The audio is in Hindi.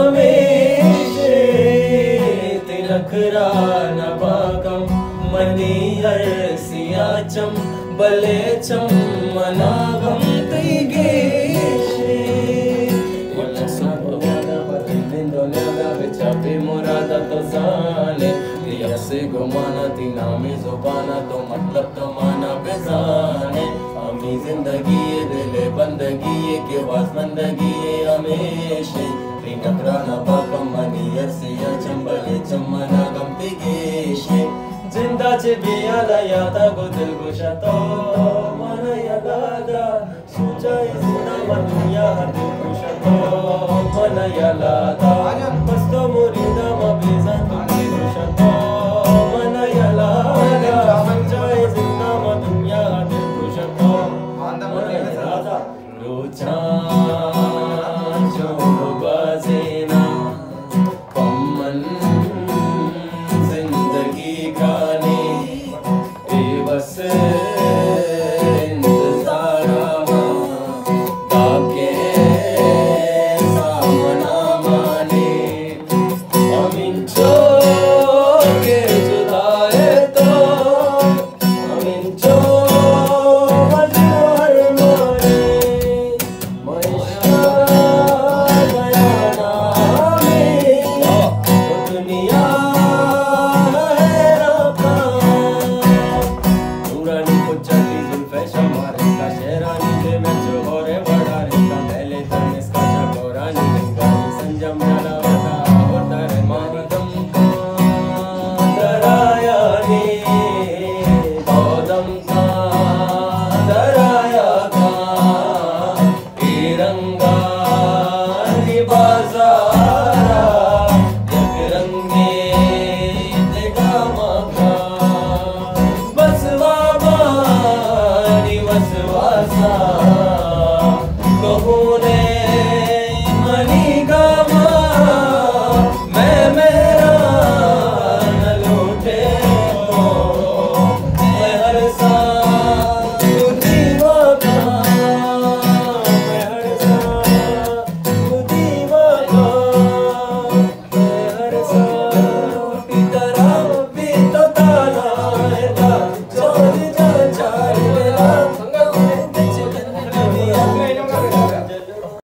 हमेशे तिलखरा नबाकम मनी हर्षियाचम बलेचम मनागम तिगेशे वलसुपवादा बलिंदोन्यागा विचापे मुरादा तो जाने दिया से गुमाना तीना में जुबाना तो मतलब तो माना बेजाने अमी जिंदगी ये दिले बंदगी ये के वास बंदगी ये हमेशे तिलखरा नबाकम मनी हर्षियाचम बलेचम मनागम तिगेशे जिंदा चे बियाला यादा गो दिल गुशातो मन यादा सोचा इजना मनिया दिल गुशातो मन यादा मस्तो मुरीदा